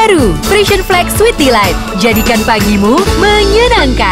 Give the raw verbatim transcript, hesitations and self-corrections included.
Baru, Frisian Flex Sweet Delight. Jadikan pagimu menyenangkan.